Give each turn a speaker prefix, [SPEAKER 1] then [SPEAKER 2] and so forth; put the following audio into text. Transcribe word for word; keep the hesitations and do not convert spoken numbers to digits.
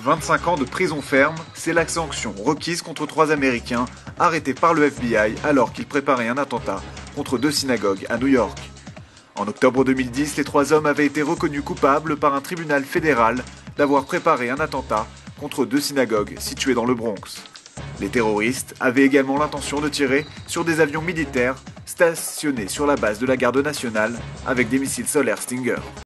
[SPEAKER 1] vingt-cinq ans de prison ferme, c'est la sanction requise contre trois Américains arrêtés par le F B I alors qu'ils préparaient un attentat contre deux synagogues à New York. En octobre deux mille dix, les trois hommes avaient été reconnus coupables par un tribunal fédéral d'avoir préparé un attentat contre deux synagogues situées dans le Bronx. Les terroristes avaient également l'intention de tirer sur des avions militaires stationnés sur la base de la garde nationale avec des missiles solaires Stinger.